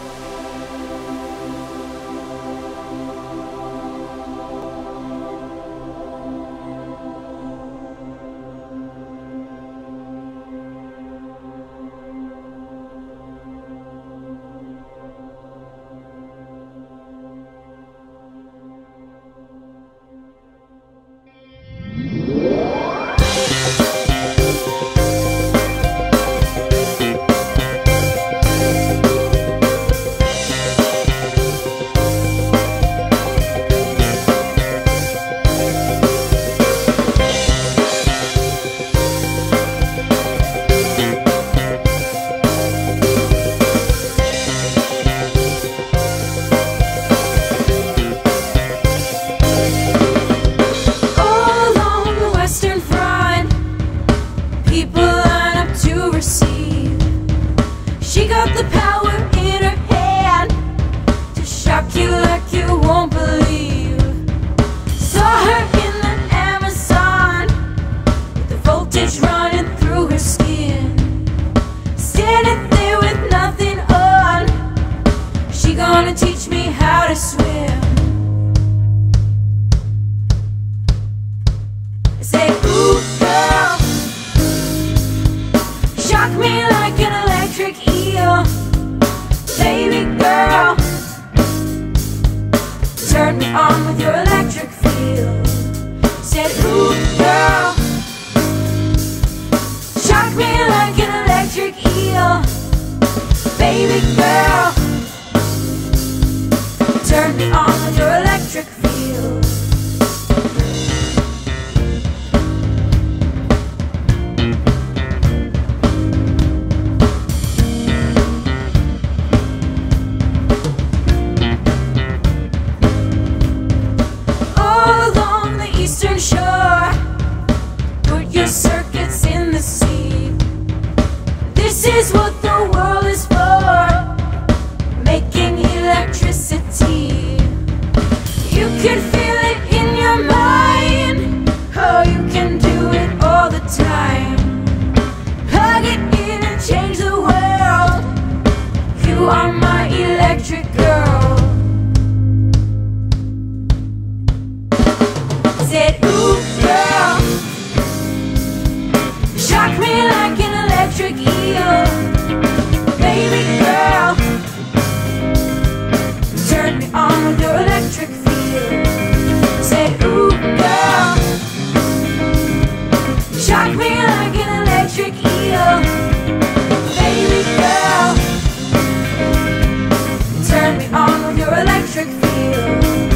She got the power in her hand to shock you like you won't believe. Saw her in the Amazon with the voltage running through her skin, standing there with nothing on. She gonna teach me how to swim. I say, ooh girl, shock me like an electric eel. Baby girl, turn me on with your electric feel. Said, ooh girl, shock me like an electric eel. Baby girl, turn me on with your electric feel. Shore, put your circuits in the sea. This is what the world is for, making electricity. You can feel it in your mind. Oh, you can do it all the time. Plug it in and change the world. You are my electric girl. Said, ooh girl, shock me like an electric eel. Baby girl, turn me on with your electric feel. Said, ooh girl, shock me like an electric eel. Baby girl, turn me on with your electric feel.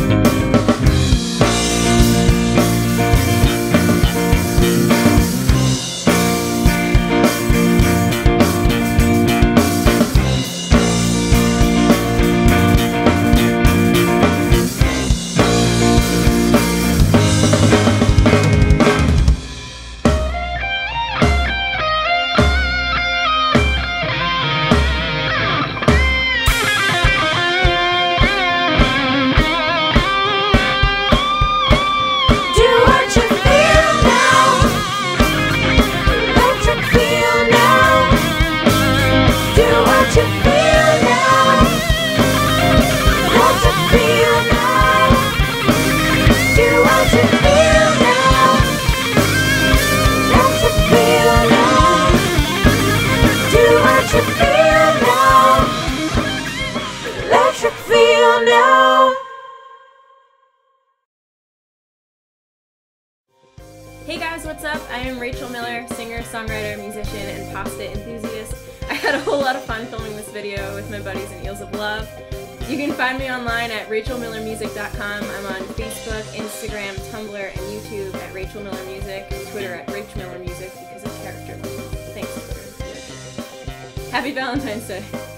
Hey guys, what's up? I am Rachel Miller, singer, songwriter, musician, and pasta enthusiast. I had a whole lot of fun filming this video with my buddies in Eels of Love. You can find me online at rachelmillermusic.com. I'm on Facebook, Instagram, Tumblr, and YouTube at Rachel Miller Music, and Twitter at Rachel Miller Music because of character. Thanks, Twitter. Happy Valentine's Day.